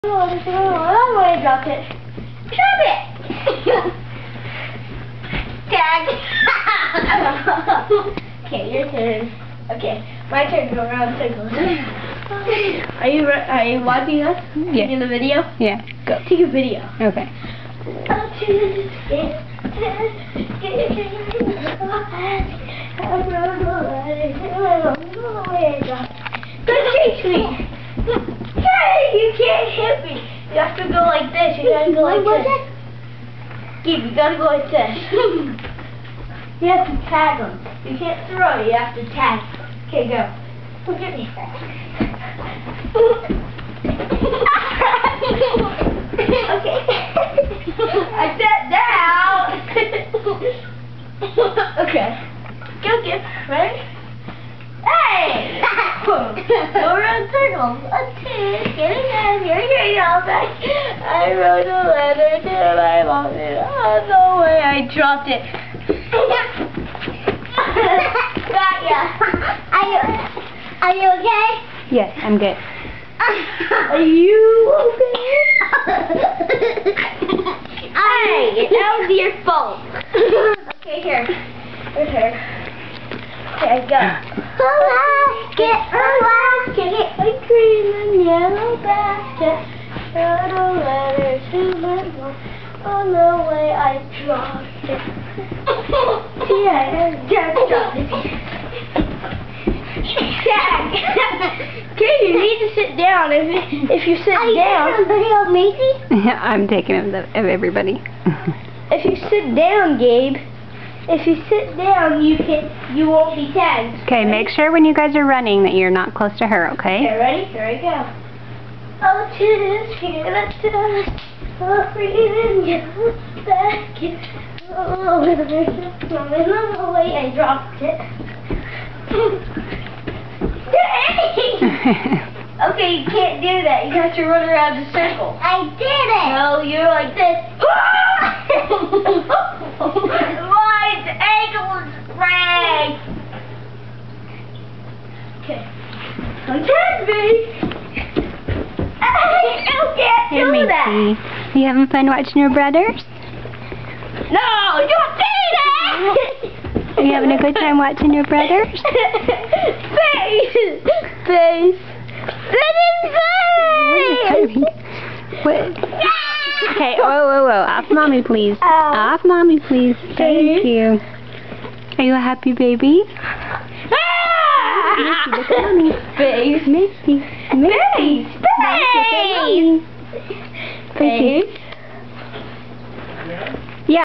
Oh, I dropped it. Drop it! Tag! Okay, your turn. Okay, my turn to go around circles. Are you watching us? Yeah. In the video? Yeah. Go. Take a video. Okay. Don't chase me! Hey, you can't hit me! You have to go like this. You gotta go like this. Gabe, you gotta go like this. You have to tag them. You can't throw, you have to tag. Okay, go. Look at me. Okay. I sat down. Okay. Go get ready. Hey! Go around circles. A two. Get it down. Here you go. I wrote a letter to my mom. Oh no way! I dropped it. Got ya. Are you okay? Yes, I'm good. Are you okay? Hey, that was your fault. Okay, here. Here. Okay, go. Get a green and yellow basket. Wrote a letter to my mom. On the way I dropped it. Yeah, I just dropped it. Okay, you need to sit down. If you sit down. Are you taking a video of Macy? I'm taking of everybody. If you sit down, Gabe. If you sit down, you won't be tagged. Okay, make sure when you guys are running that you're not close to her, okay? Okay, ready? Here we go. Oh, just here, let's do it. Oh, freezing, yellow basket. Oh, the way I dropped it. Okay, you can't do that. You have to run around the circle. I did it. No, you're like this. My ankle is sprained. Okay. Don't touch me. I can't Hey, do that. Macy. You having fun watching your brothers? No, don't say that. Are you having a good time watching your brothers? Face! Face! What? Okay, whoa. Off mommy, please. Off mommy, please. Thank you. Are you a happy baby? Macy, look at mommy. Face! Macy. Face! Face! Face.